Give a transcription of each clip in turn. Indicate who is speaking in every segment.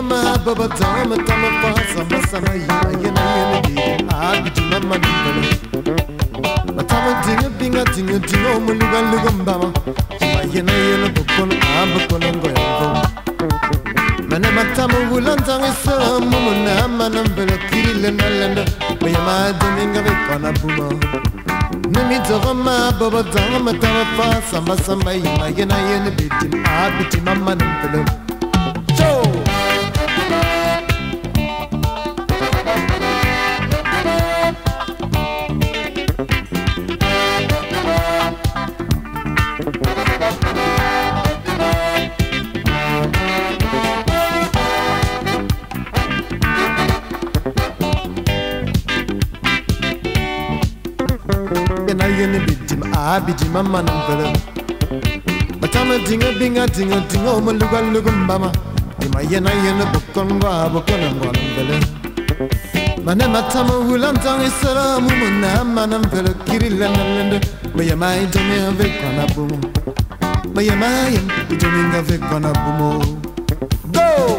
Speaker 1: ma baba tama tama pasa masama yena yena abiti mama dibala matama dinga binga dinga dinga omuluga luga mbama yena yena bokon abokon ngoyavo mana matama wulantanga salamu mona mana mbele kirile nalenda bayama deminga bekona buma nimi togama baba tama tama pasa masama yena yena biti abiti mama mbele Abiji mama nambele Batama dinga binga dinga dinga omaluga luga mbama Ima yena yena bokongwa bokongwa nambele Mane matama hulantang isara mumuna manambele Kirila nalende Maya mai dome avec on a boum Maya mai dome avec on a boum Go!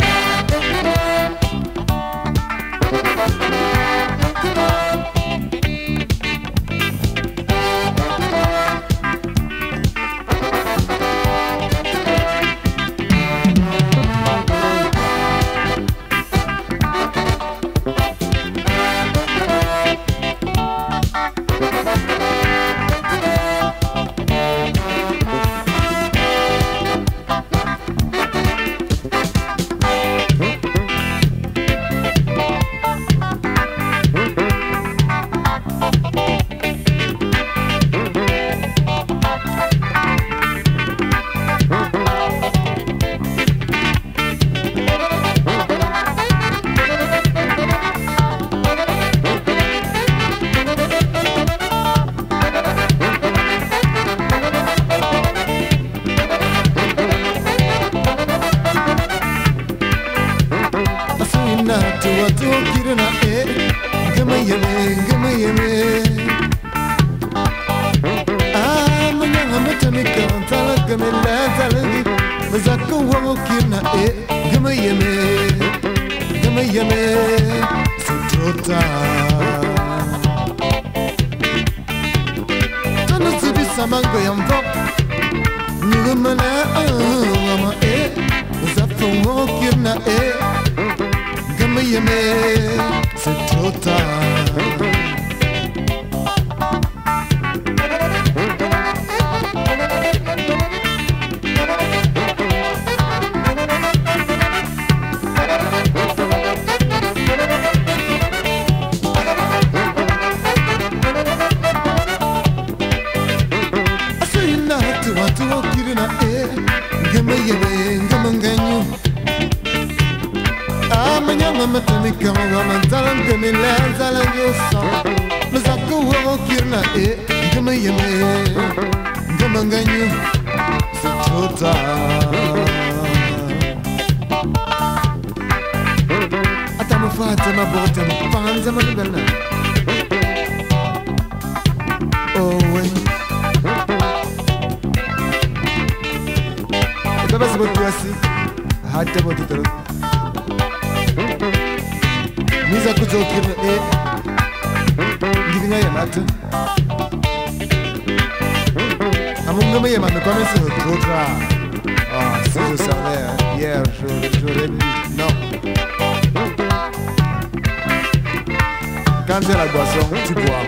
Speaker 1: Quand c'est la boisson, tu bois.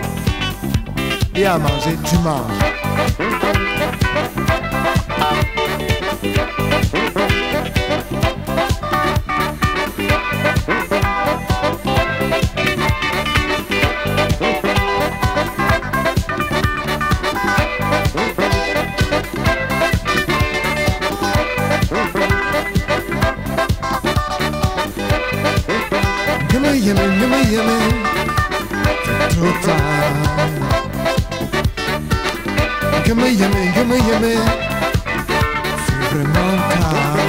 Speaker 1: Et à manger, tu manges. C'est vraiment tard.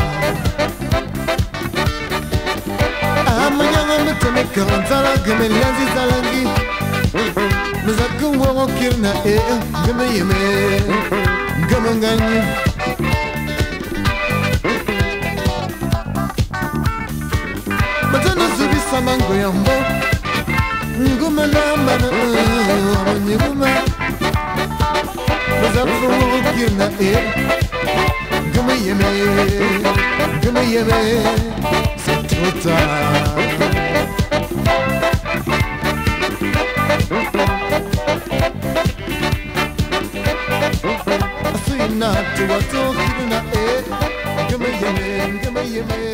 Speaker 1: Karantala game lazi talangi Mzaku wa kirna game yeme game ngani mango yambo nguma namba na amanyuma bazafu kirna guma yeme c'est trop tard asina tu wato kirna guma yeme